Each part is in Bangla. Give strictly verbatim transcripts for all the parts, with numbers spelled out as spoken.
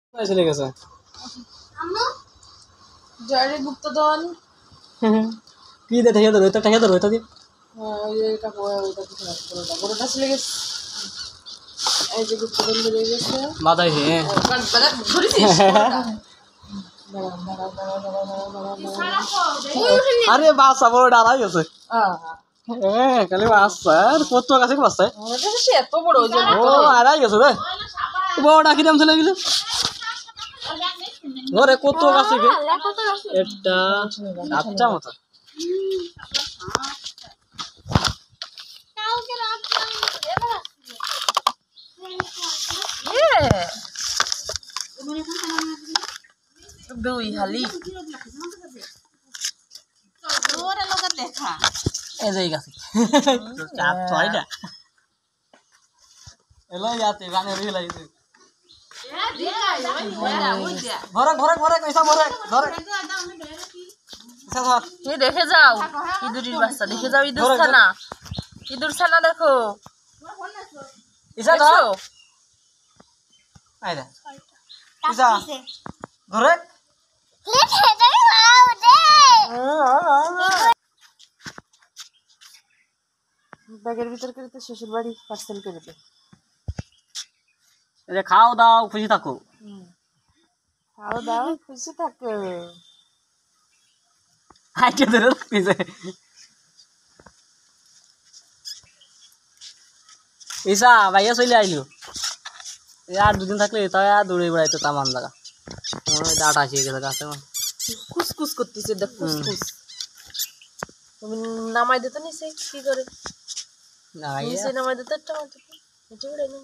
চলে গেছে জয়রে গুপ্তধন কি দে ঠেকে ধরো এটা ঠেকে ধরো এটা দিয়ে ওই এটা ওইটা পুরোটা পুরোটা চলে গেছে এই যে গুপ্তধন চলে গেছে মাথায় হ্যাঁ আরে বাসা বড় ডালাই গেছে হ্যাঁ খালি বাসা আর কত কাছে বাসা সে এত বড় ওই যে ও আড়াই গেছে রে বড়টা কি দাম চলে গেল ওরে কত কাছে গে এটা আচ্ছা মতো দুই হালি ওরে লগা দেখা এই যে গাছে চাপ ছয়টা এলো ইয়াতে গানে রে লাগিছে ঘরে ঘরে ঘরে কইসা ঘরে ঘরে কইসা ধর এই দেখে যাও ইঁদুরের বাচ্চা দেখে যাও ইঁদুর ছানা ইঁদুর ছানা দেখো ইসা ধর আইদা ইসা ঘরে ব্যাগের ভিতর করে তো শ্বশুর বাড়ি পার্সেল করে দে এই খাও দাও খুশি থাকো খাও দাও খুশি থাকো হাইটে ধরে রাখতেছে ইসা ভাইয়া চলে আইলো আর দুদিন থাকলে তাই আর দৌড়ে বেড়াইতো তামান জায়গা দাঁট আসিয়ে গেছে গাছে কুসকুস করতেছে দেখ কুসকুস তুমি নামাই দিতে নিছে কি করে নিচে নামাই দিতে টমেটো এটা উড়ে নি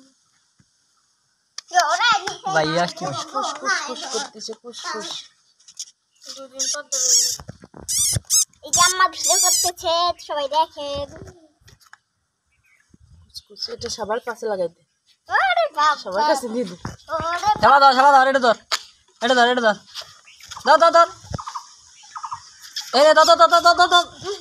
ভাইয়া আসছে কুস কুস কুস করতেছে কুসকুস দুদিন পর ধরে এই যে আম্মা ভিডিও করতেছে সবাই দেখেন কুসকুস এটা সবার পাশে লাগাই দে ওরে বাবা সবার কাছে দিয়ে দে ওরে ছাড়া দাও ছাড়া দাও এটা ধর এটা ধর এটা ধর দাও দাও দাও এই রে দাও দাও দাও দাও দাও দাও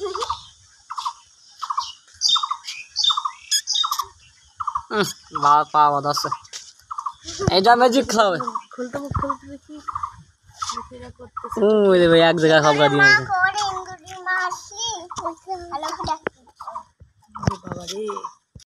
হুম বা পাওয়া দাসে এটা ম্যাজিক খাবে খুলতে মুখ খুলতে দেখি এরা করতেছে ওই রে ভাই এক জায়গায় সব গাড়ি মা নিয়েছে করে ইংরেজি মাসি হ্যালো বাবা রে